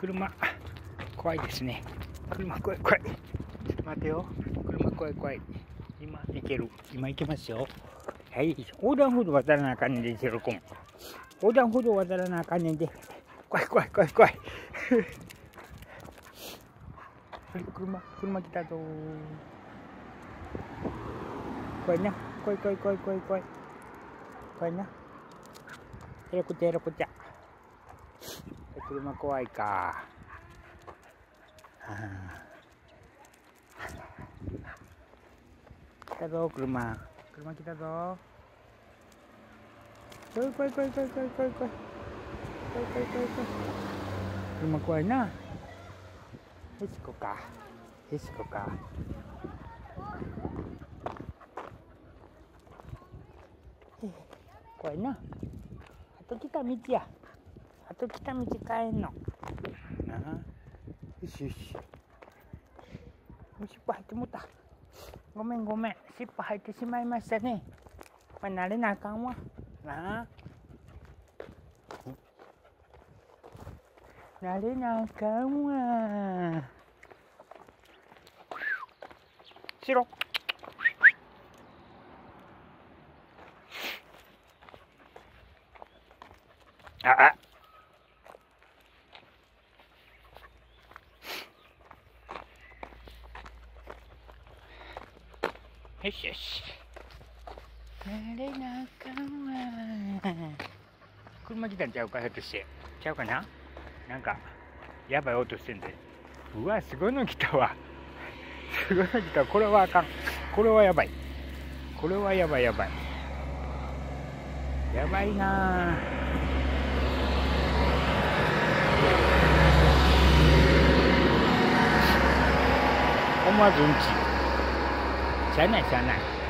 車怖いですね。車怖い怖い。ちょっと待てよ。車怖い怖い。今行ける。今行けますよ。はい。横断歩道渡らなあかんねんで、ゼロコン。横断歩道渡らなあかんねんで。怖い怖い怖い怖い。車来たぞ。怖いな。怖い怖い怖い怖い怖い。怖いな。ヘラコチャヘラコチャ。車怖いか。来たぞ、車来たぞ。怖い怖い怖い怖い怖い怖い怖い怖い怖い怖い。車怖いな。へしこか。へしこか。怖いな。あと来た道や。あと来た道帰んの。なあ。よしよし。尻尾入ってもった。ごめんごめん。尻尾入ってしまいましたね。まあ、慣れなあかんわ。なあ。慣れなあかんわ。しろ。あ。よしよし。慣れなあかんわ。車来たんちゃうか、ひょっとして。ちゃうかな。なんかやばい音してんで。うわ、すごいの来たわ。すごいの来た。これはあかん。これはやばい。これはやばいやばい。やばいな。思わずうんち。しゃあないしゃあない。